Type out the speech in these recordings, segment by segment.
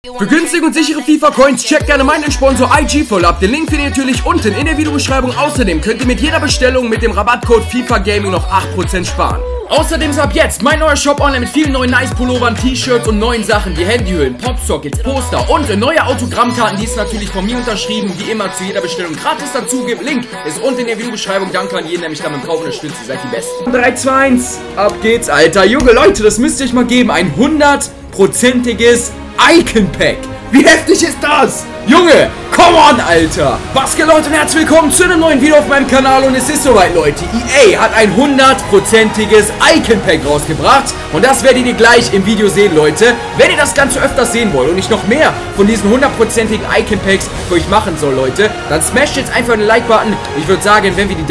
Für günstige und sichere FIFA-Coins checkt gerne meinen Sponsor IG voll ab. Den Link findet ihr natürlich unten in der Videobeschreibung. Außerdem könnt ihr mit jeder Bestellung mit dem Rabattcode FIFAGaming noch 8% sparen. Außerdem ist ab jetzt mein neuer Shop online mit vielen neuen Nice-Pullovern, T-Shirts und neuen Sachen wie Handyhüllen, Popsockets, Poster und neue Autogrammkarten, die es natürlich von mir unterschrieben, wie immer zu jeder Bestellung gratis dazu gibt. Link ist unten in der Videobeschreibung. Danke an jeden, der mich da beim Kauf unterstützt. Ihr seid die Besten. 3, 2, 1, ab geht's, Alter. Junge Leute, das müsst ihr euch mal geben. Ein 100%iges Icon-Pack. Wie heftig ist das? Junge, come on, Alter. Was geht, Leute, und herzlich willkommen zu einem neuen Video auf meinem Kanal. Und es ist soweit, Leute. EA hat ein 100%iges Icon-Pack rausgebracht. Und das werdet ihr gleich im Video sehen, Leute. Wenn ihr das Ganze öfters sehen wollt und ich noch mehr von diesen 100%igen Icon-Packs für euch machen soll, Leute, dann smasht jetzt einfach den Like-Button. Ich würde sagen, wenn wir die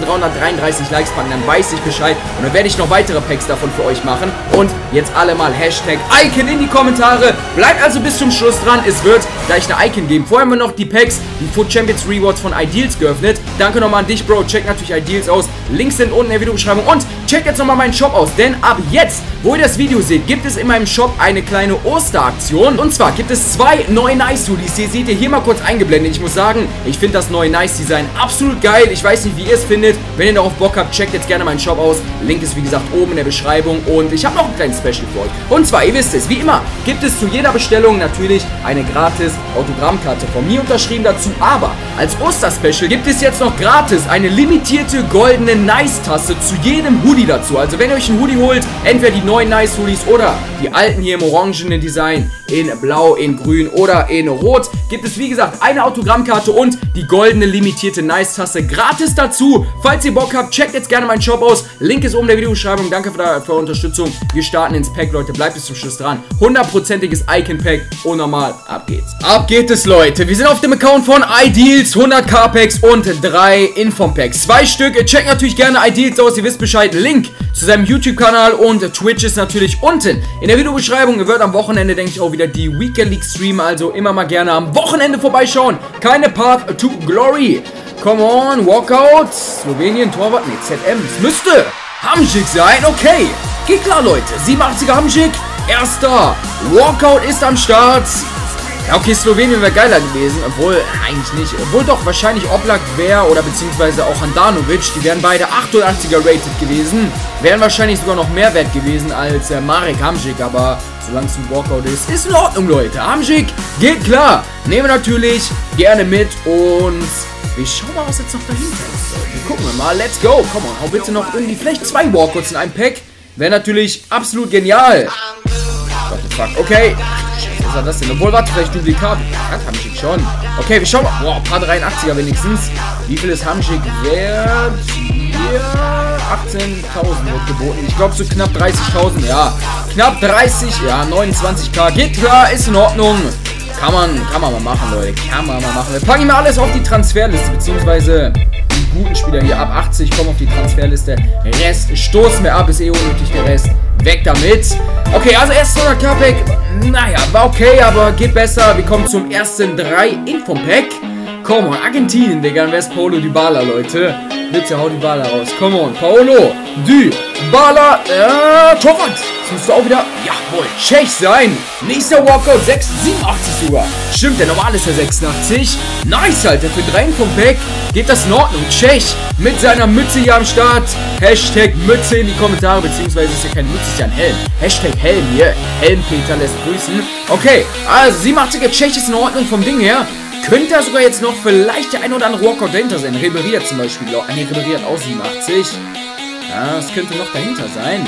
3333 Likes packen, dann weiß ich Bescheid. Und dann werde ich noch weitere Packs davon für euch machen. Und jetzt alle mal Hashtag Icon in die Kommentare. Bleibt also bis zum Schluss dran. Es wird gleich eine Icon geben. Vorher haben wir noch die Packs, die Foot Champions Rewards von Ideals geöffnet. Danke nochmal an dich, Bro. Check natürlich Ideals aus. Links sind unten in der Videobeschreibung. Und checkt jetzt nochmal meinen Shop aus. Denn ab jetzt, wo ihr das Video seht, gibt es in meinem Shop eine kleine Osteraktion. Und zwar gibt es 2 neue Nice-Hoodies. Die seht ihr hier mal kurz eingeblendet. Ich muss sagen, ich finde das neue Nice-Design absolut geil. Ich weiß nicht, wie ihr es findet. Wenn ihr darauf Bock habt, checkt jetzt gerne meinen Shop aus. Link ist, wie gesagt, oben in der Beschreibung. Und ich habe noch ein kleines Special für euch. Und zwar, ihr wisst es, wie immer, gibt es zu jeder Bestellung natürlich eine gratis Autogrammkarte von mir unterschrieben dazu. Aber als Osterspecial gibt es jetzt noch gratis eine limitierte goldene Nice-Tasse zu jedem Hoodie dazu. Also wenn ihr euch einen Hoodie holt, entweder die neuen Nice-Hoodies oder die alten hier im orangenen Design, in blau, in grün oder in rot, gibt es wie gesagt eine Autogrammkarte und die goldene limitierte Nice-Tasse gratis dazu. Falls ihr Bock habt, checkt jetzt gerne meinen Shop aus. Link ist oben in der Videobeschreibung. Danke für eure Unterstützung. Wir starten ins Pack, Leute. Bleibt bis zum Schluss dran. 100%iges Icon-Pack. Unnormal. Ab geht's. Ab geht es, Leute. Wir sind auf dem Account von Ideals. 100k Packs und 3 Inform-Packs. 2 Stück. Checkt natürlich gerne Ideals aus. Ihr wisst Bescheid. Link zu seinem YouTube-Kanal und Twitch ist natürlich unten in der Videobeschreibung. Wird am Wochenende, denke ich, auch wieder die Weekend League streamen. Also immer mal gerne am Wochenende vorbeischauen. Keine Path to Glory. Come on, Walkout. Slowenien, Torwart. Ne, ZM. Es müsste Hamsik sein. Okay. Geht klar, Leute. 87er Hamsik. Erster. Walkout ist am Start. Ja, okay, Slowenien wäre geiler gewesen. Obwohl, eigentlich nicht. Obwohl doch, wahrscheinlich Oblak wäre oder beziehungsweise auch Handanovic. Die wären beide 88er rated gewesen. Wären wahrscheinlich sogar noch mehr wert gewesen als Marek Hamsik. Aber solange es ein Walkout ist in Ordnung, Leute. Hamsik geht klar. Nehmen wir natürlich gerne mit und wir schauen mal, was jetzt noch dahinter ist. Wir gucken mal. Let's go. Komm on, hau bitte noch irgendwie vielleicht 2 Walkouts in einem Pack. Wäre natürlich absolut genial. What the fuck? Okay. Was ist das denn? Obwohl, warte, vielleicht Duplikat. Hat Hamsik schon. Okay, wir schauen mal. Boah, ein paar 83er wenigstens. Wie viel ist Hamsik wert? Hier 18.000 wird geboten. Ich glaube so knapp 30.000. Ja, knapp 30. Ja, 29k. Geht klar, ist in Ordnung. Kann man mal machen, Leute. Kann man mal machen. Wir packen mal alles auf die Transferliste, beziehungsweise die guten Spieler hier ab 80 kommen auf die Transferliste. Rest stoßen wir ab, ist eh unnötig, der Rest. Weg damit. Okay, also erst 100k Pack. Naja, war okay, aber geht besser. Wir kommen zum ersten 3 Inform-Pack. Come on, Argentinien, Digga. Wer ist Paulo Dybala, Leute? Bitte hau Dybala raus. Come on, Paulo Dybala. Torwart. Das müsste auch wieder, jawohl, Tschech sein. Nächster Walkout, 87 sogar. Stimmt, der normale ist ja 86. Nice, Alter, für 3 vom Pack geht das in Ordnung. Tschech mit seiner Mütze hier am Start. Hashtag Mütze in die Kommentare, beziehungsweise ist ja keine Mütze, ist ja ein Helm. Hashtag Helm hier. Helmpeter lässt grüßen. Okay, also 87er Tschech ist in Ordnung vom Ding her. Könnte da sogar jetzt noch vielleicht der ein oder andere Walkout dahinter sein. Ribery zum Beispiel. Ne, Ribery hat auch 87. Ja, das könnte noch dahinter sein.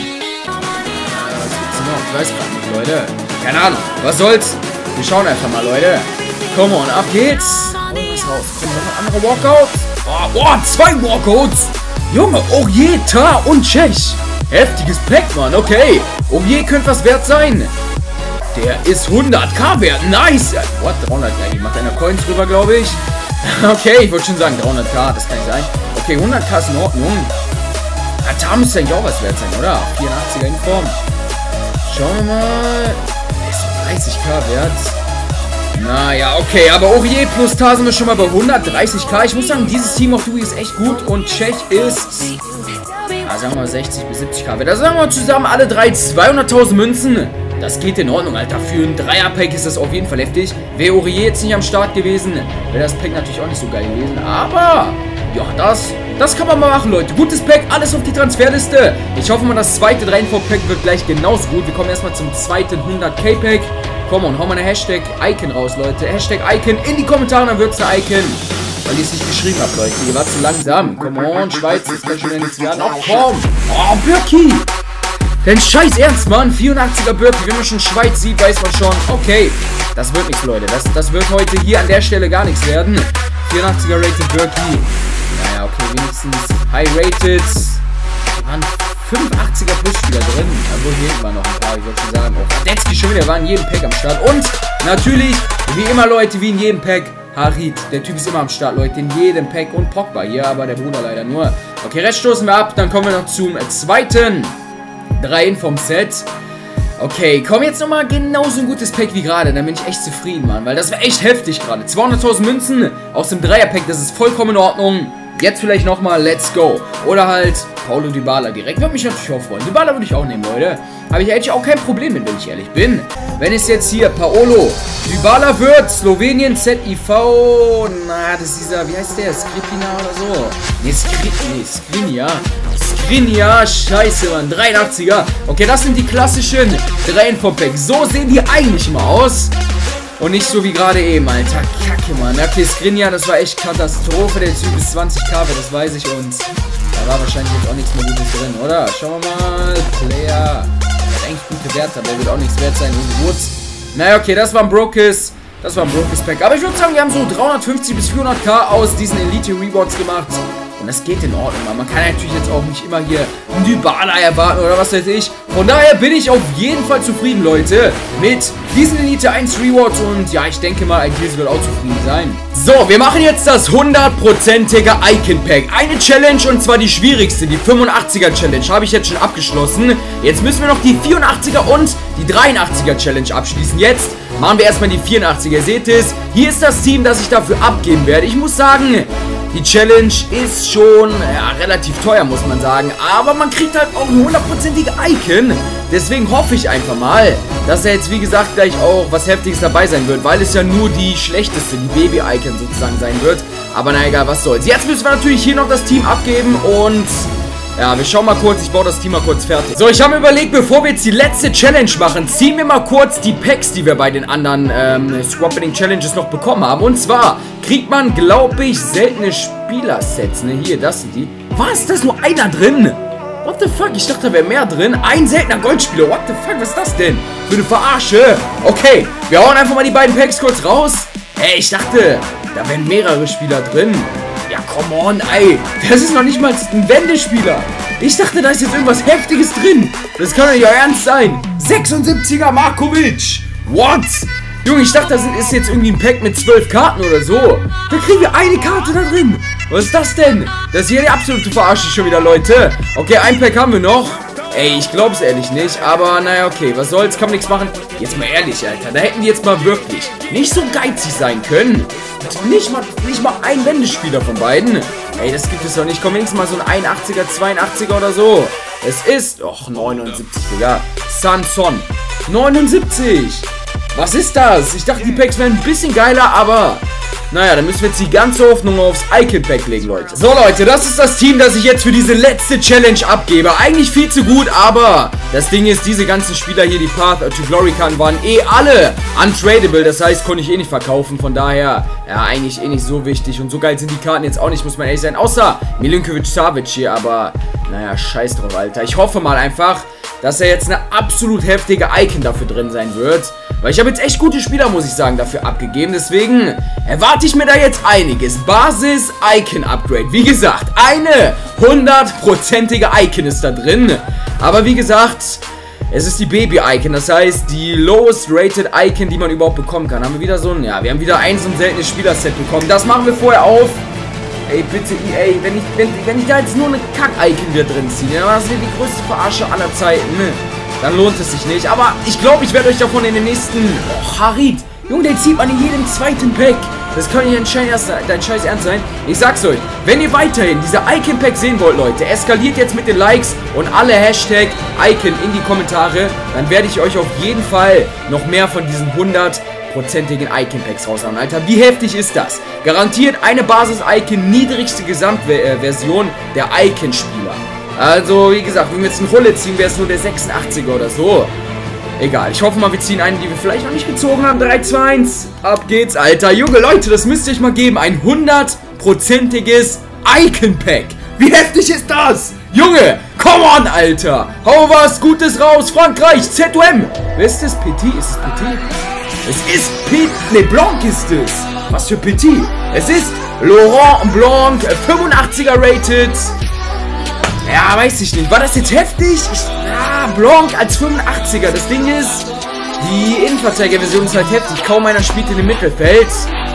Ich weiß gar nicht, Leute. Keine Ahnung. Was soll's? Wir schauen einfach mal, Leute. Come on, ab geht's. Oh, was raus? Kommen noch andere Walkouts? Oh, 2 Walkouts. Junge, Ojeta und Tschech. Heftiges Pack, Mann. Okay. Oje könnte was wert sein. Der ist 100k wert. Nice. What? 300? Ja, die macht einer Coins drüber, glaube ich. Okay, ich wollte schon sagen 300k. Das kann nicht sein. Okay, 100k ist in Ordnung. Da müsste eigentlich auch was wert sein, oder? 84er in Form. Schauen wir mal. Ist 30k wert. Naja, okay. Aber Aurier plus Tar sind wir schon mal bei 130k. Ich muss sagen, dieses Team of Dewey ist echt gut. Und Tschech ist, sagen wir mal 60 bis 70k wert. Da sagen wir zusammen alle 3 200.000 Münzen. Das geht in Ordnung, Alter. Für ein Dreier-Pack ist das auf jeden Fall heftig. Wäre Aurier jetzt nicht am Start gewesen, wäre das Pack natürlich auch nicht so geil gewesen. Aber, ja, das kann man mal machen, Leute. Gutes Pack, alles auf die Transferliste. Ich hoffe mal, das zweite 3-Info-Pack wird gleich genauso gut. Wir kommen erstmal zum zweiten 100k-Pack. Komm und hau mal eine Hashtag-Icon raus, Leute. Hashtag-Icon in die Kommentare, dann wird's eine Icon. Weil ich es nicht geschrieben habe, Leute. Ihr wart zu langsam. Komm on, Schweiz, das kann schon wieder nichts werden. Oh, komm. Oh, Birki. Denn scheiß ernst, Mann. 84er Birki. Wenn man schon Schweiz sieht, weiß man schon, okay, das wird nichts, Leute. Das wird heute hier an der Stelle gar nichts werden. 84er Rated Birki. Naja, okay, wenigstens High-Rated. Da waren 85er Plus-Spieler drin. Also hier hinten waren noch ein paar, ich wollte schon sagen. Oh, Radetzky schon wieder, war in jedem Pack am Start. Und natürlich, wie immer, Leute, wie in jedem Pack, Harit. Der Typ ist immer am Start, Leute. In jedem Pack. Und Pogba hier, aber der Bruder leider nur. Okay, Rest stoßen wir ab. Dann kommen wir noch zum zweiten 3 vom Set. Okay, komm jetzt nochmal genauso ein gutes Pack wie gerade. Dann bin ich echt zufrieden, Mann. Weil das war echt heftig gerade. 200.000 Münzen aus dem Dreier-Pack. Das ist vollkommen in Ordnung. Jetzt vielleicht nochmal Let's Go. Oder halt Paulo Dybala direkt. Würde mich natürlich auch freuen. Dybala würde ich auch nehmen, Leute. Habe ich eigentlich auch kein Problem mit, wenn ich ehrlich bin. Wenn es jetzt hier Paolo Dybala wird, Slowenien, ZIV, na, das ist dieser, wie heißt der? Skripina oder so? Ne, Skriniar, scheiße, Mann. 83er. Okay, das sind die klassischen 3-Info-Pack. So sehen die eigentlich immer aus. Und nicht so wie gerade eben, Alter. Kacke, Mann. Okay, Skriniar, das war echt Katastrophe. Der Typ ist 20k, das weiß ich. Und da war wahrscheinlich jetzt auch nichts mehr Gutes drin, oder? Schauen wir mal. Player. Der hat eigentlich gute Werte, aber der wird auch nichts wert sein. Woods. Naja, okay, das war ein Brokes. Das war ein Brokes-Pack. Aber ich würde sagen, wir haben so 350 bis 400k aus diesen Elite-Rewards gemacht. Und das geht in Ordnung, man. Man kann natürlich jetzt auch nicht immer hier einen Dybala erwarten oder was weiß ich. Von daher bin ich auf jeden Fall zufrieden, Leute, mit diesen Elite 1 Rewards. Und ja, ich denke mal, Iglesia wird auch zufrieden sein. So, wir machen jetzt das 100%ige Icon Pack. Eine Challenge und zwar die schwierigste, die 85er Challenge, habe ich jetzt schon abgeschlossen. Jetzt müssen wir noch die 84er und die 83er Challenge abschließen. Jetzt machen wir erstmal die 84er. Ihr seht es, hier ist das Team, das ich dafür abgeben werde. Ich muss sagen, die Challenge ist schon relativ teuer, muss man sagen. Aber man kriegt halt auch eine 100%ige Icon. Deswegen hoffe ich einfach mal, dass da jetzt, wie gesagt, gleich auch was Heftiges dabei sein wird. Weil es ja nur die schlechteste, die Baby-Icon sozusagen sein wird. Aber na egal, was soll's. Jetzt müssen wir natürlich hier noch das Team abgeben und... ja, wir schauen mal kurz, ich baue das Team mal kurz fertig. So, ich habe mir überlegt, bevor wir jetzt die letzte Challenge machen, ziehen wir mal kurz die Packs, die wir bei den anderen Squad-Building Challenges noch bekommen haben. Und zwar kriegt man, glaube ich, seltene Spielersets. Ne, hier, das sind die. Was? Da ist nur einer drin? What the fuck? Ich dachte, da wäre mehr drin. Ein seltener Goldspieler. What the fuck? Was ist das denn? Für eine Verarsche. Okay, wir hauen einfach mal die beiden Packs kurz raus. Ey, ich dachte, da wären mehrere Spieler drin. Ja, come on, ey. Das ist noch nicht mal ein Wendespieler. Ich dachte, da ist jetzt irgendwas Heftiges drin. Das kann doch nicht ernst sein. 76er Markovic. What? Junge, ich dachte, das ist jetzt irgendwie ein Pack mit 12 Karten oder so. Da kriegen wir eine Karte da drin. Was ist das denn? Das ist hier die absolute Verarsche schon wieder, Leute. Okay, ein Pack haben wir noch. Ey, ich glaub's ehrlich nicht, aber naja, okay, was soll's, kann man nichts machen. Jetzt mal ehrlich, Alter, da hätten die jetzt mal wirklich nicht so geizig sein können. Nicht mal ein Wendespieler von beiden. Ey, das gibt es doch nicht. Komm, wenigstens mal so ein 81er, 82er oder so. Es ist, och, 79, Digga. Sanson, 79. Was ist das? Ich dachte, die Packs wären ein bisschen geiler, aber... naja, dann müssen wir jetzt die ganze Hoffnung aufs Icon-Pack legen, Leute. So, Leute, das ist das Team, das ich jetzt für diese letzte Challenge abgebe. Eigentlich viel zu gut, aber das Ding ist, diese ganzen Spieler hier, die Path to Glory Karten, waren eh alle untradable. Das heißt, konnte ich eh nicht verkaufen. Von daher, ja, eigentlich eh nicht so wichtig. Und so geil sind die Karten jetzt auch nicht, muss man ehrlich sein. Außer Milinkovic-Savic hier, aber naja, scheiß drauf, Alter. Ich hoffe mal einfach, dass er jetzt eine absolut heftige Icon dafür drin sein wird. Weil ich habe jetzt echt gute Spieler, muss ich sagen, dafür abgegeben. Deswegen erwarte ich mir da jetzt einiges. Basis-Icon-Upgrade. Wie gesagt, eine 100%ige Icon ist da drin. Aber wie gesagt, es ist die Baby-Icon. Das heißt, die lowest-rated Icon, die man überhaupt bekommen kann. Haben wir wieder so ein... ja, wir haben wieder so ein seltenes Spielerset bekommen. Das machen wir vorher auf. Ey, bitte, EA, wenn ich da jetzt nur eine Kack-Icon wieder drin ziehe, dann das wird die größte Verarsche aller Zeiten, ne? Dann lohnt es sich nicht. Aber ich glaube, ich werde euch davon in den nächsten... oh, Harit. Junge, den zieht man in jedem zweiten Pack. Das kann nicht dein scheiß Ernst sein. Ich sag's euch, wenn ihr weiterhin diese Icon-Pack sehen wollt, Leute, eskaliert jetzt mit den Likes und alle Hashtag Icon in die Kommentare. Dann werde ich euch auf jeden Fall noch mehr von diesen 100%igen Icon-Packs raushauen. Alter, wie heftig ist das? Garantiert eine Basis-Icon, niedrigste Gesamtversion der Icon-Spieler. Also, wie gesagt, wenn wir jetzt einen Hulle ziehen, wäre es nur der 86er oder so. Egal, ich hoffe mal, wir ziehen einen, die wir vielleicht noch nicht gezogen haben. 3, 2, 1. Ab geht's, Alter. Junge Leute, das müsst ihr euch mal geben. Ein 100%iges Icon-Pack. Wie heftig ist das? Junge, come on, Alter. Hau was Gutes raus. Frankreich, ZOM. Wer ist das? Petit? Ist es Petit? Es ist Petit. Ne, Blanc ist es. Was für Petit? Es ist Laurent Blanc, 85er rated. Ja, weiß ich nicht. War das jetzt heftig? Ja, Blanc als 85er. Das Ding ist, die Innenverteidiger-Version ist halt heftig. Kaum einer spielt in dem Mittelfeld.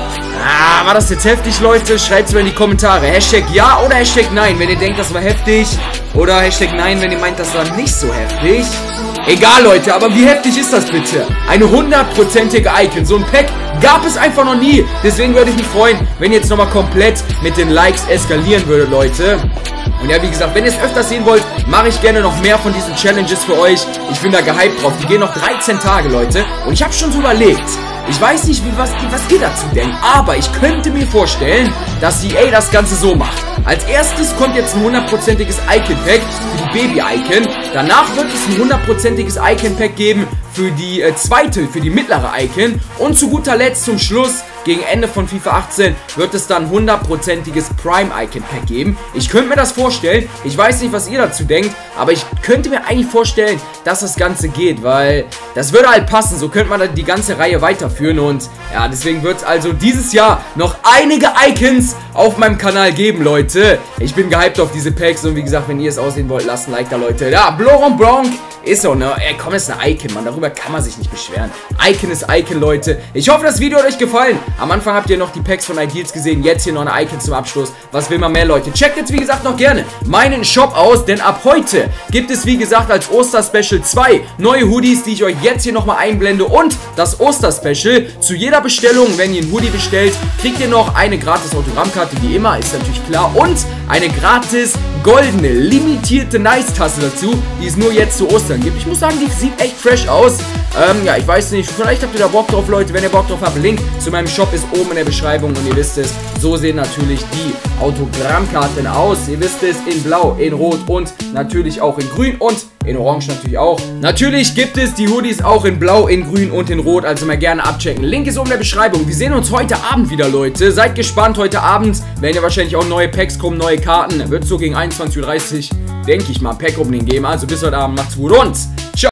Ah, war das jetzt heftig, Leute? Schreibt es mir in die Kommentare. Hashtag ja oder Hashtag nein, wenn ihr denkt, das war heftig. Oder Hashtag nein, wenn ihr meint, das war nicht so heftig. Egal, Leute, aber wie heftig ist das bitte? Eine 100%ige Icon. So ein Pack gab es einfach noch nie. Deswegen würde ich mich freuen, wenn ihr jetzt nochmal komplett mit den Likes eskalieren würdet, Leute. Und ja, wie gesagt, wenn ihr es öfters sehen wollt, mache ich gerne noch mehr von diesen Challenges für euch. Ich bin da gehypt drauf. Die gehen noch 13 Tage, Leute. Und ich habe schon so überlegt. Ich weiß nicht, was ihr dazu denkt, aber ich könnte mir vorstellen, dass EA das Ganze so macht. Als erstes kommt jetzt ein 100%iges Icon-Pack für die Baby-Icon. Danach wird es ein 100%iges Icon-Pack geben für die für die mittlere Icon. Und zu guter Letzt zum Schluss, gegen Ende von FIFA 18, wird es dann 100%iges Prime-Icon-Pack geben. Ich könnte mir das vorstellen. Ich weiß nicht, was ihr dazu denkt, aber ich könnte mir eigentlich vorstellen, dass das Ganze geht, weil das würde halt passen. So könnte man dann die ganze Reihe weiterführen und ja, deswegen wird es also dieses Jahr noch einige Icons auf meinem Kanal geben, Leute. Ich bin gehypt auf diese Packs und wie gesagt, wenn ihr es aussehen wollt, lasst ein Like da, Leute. Ja, Laurent Blanc ist so, ne? Ey, komm, ist eine Icon, Mann. Darüber kann man sich nicht beschweren. Icon ist Icon, Leute. Ich hoffe, das Video hat euch gefallen. Am Anfang habt ihr noch die Packs von Ideals gesehen. Jetzt hier noch eine Icon zum Abschluss. Was will man mehr, Leute? Checkt jetzt, wie gesagt, noch gerne meinen Shop aus, denn ab heute gibt es, wie gesagt, als Oster-Special 2 neue Hoodies, die ich euch jetzt hier nochmal einblende. Und das Oster-Special, zu jeder Bestellung, wenn ihr ein Hoodie bestellt, kriegt ihr noch eine gratis Autogrammkarte, wie immer, ist natürlich klar. Und eine gratis goldene, limitierte Nice-Tasse dazu, die es nur jetzt zu Ostern gibt. Ich muss sagen, die sieht echt fresh aus. Ja, ich weiß nicht, vielleicht habt ihr da Bock drauf, Leute. Wenn ihr Bock drauf habt, Link zu meinem Shop ist oben in der Beschreibung und ihr wisst es, so sehen natürlich die Autogrammkarten aus. Ihr wisst es, in Blau, in Rot und natürlich auch in Grün und in Orange natürlich auch. Natürlich gibt es die Hoodies auch in Blau, in Grün und in Rot, also mal gerne abchecken. Link ist oben in der Beschreibung. Wir sehen uns heute Abend wieder, Leute. Seid gespannt, heute Abend werden ja wahrscheinlich auch neue Packs kommen, neue Karten. Wird so gegen 21:30 Uhr, denke ich mal, Pack-Opening geben. Also bis heute Abend, macht's gut und ciao.